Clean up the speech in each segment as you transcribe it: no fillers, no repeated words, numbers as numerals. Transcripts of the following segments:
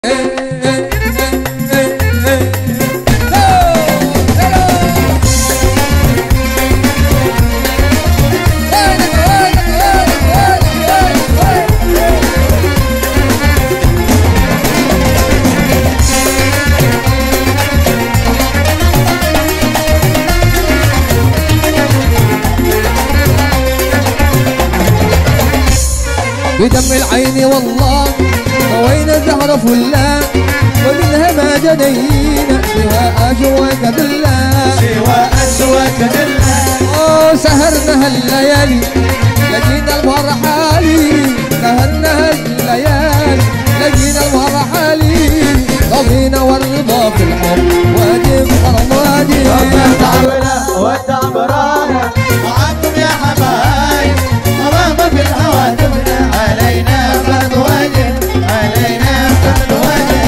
بدم العين والله طوينا زهرة فلا ومنها ما جنينا سوى أشواك بالله سوى أشواك بالله. سهرنا هالليالي لقينا المرحالي سهرنا هالليالي لقينا المرحالي رضينا والرضا في الحب واجب فرمادي تعبنا والتعب رانا معاكم يا حبايب طالما في الهوى تبنى علينا فرض واجب علينا فرض واجب.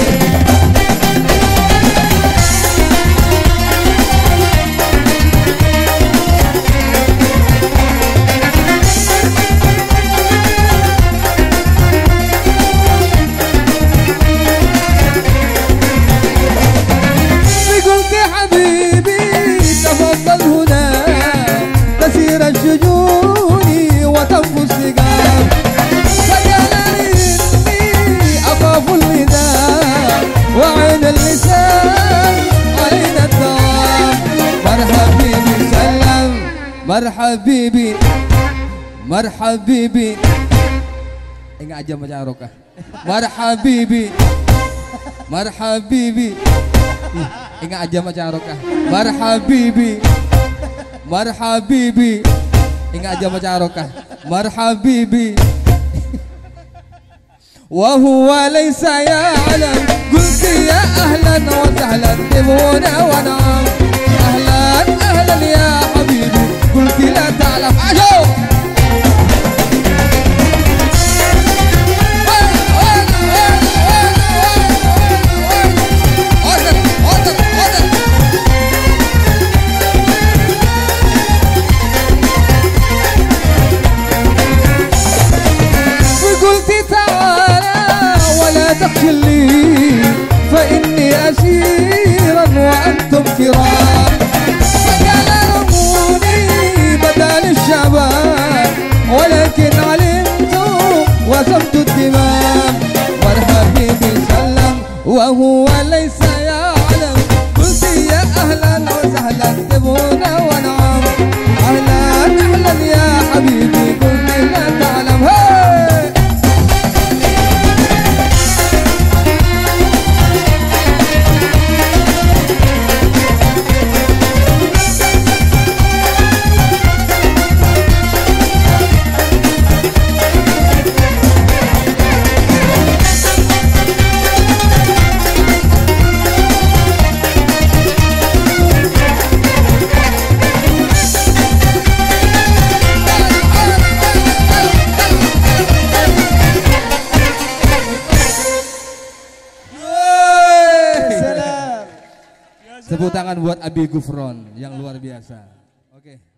قلت يا حبيبي تفضل هنا تسير الشجون وتنفو السقام فقال إني أخاف النداء وعين اللسان علينا الدوام. مرحب بيبي سلم مرحب بيبي مرحب بيبي ingat aja macam Roka marhab bibi marhab bibi ingat aja macam Roka marhab bibi marhab bibi ingat aja macam Roka marhab bibi wa huwa laysa ya'lam qulti ya ahlan wa sahlan tibuna wa na'am ahlan ahlan ya habibi qulti la ta'lam ajo تخلي فإني أسيرا وأنتم كرام فقال رموني بدل الشباب ولكن علمت وسمت الدمام. مرحب بي سلم وهو ليس يعلم قلت يا أهلا وسهلا تبونا ونعم أهلا أهلا يا حبيبي قلت لا تعلم Tepuk tangan buat Abi Gufron yang luar biasa. Oke.